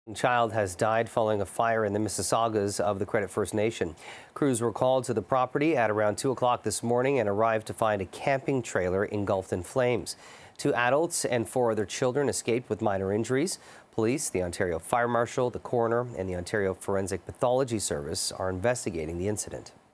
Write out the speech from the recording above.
A child has died following a fire in the Mississaugas of the Credit First Nation. Crews were called to the property at around 2 o'clock this morning and arrived to find a camping trailer engulfed in flames. 2 adults and 4 other children escaped with minor injuries. Police, the Ontario Fire Marshal, the coroner, and the Ontario Forensic Pathology Service are investigating the incident.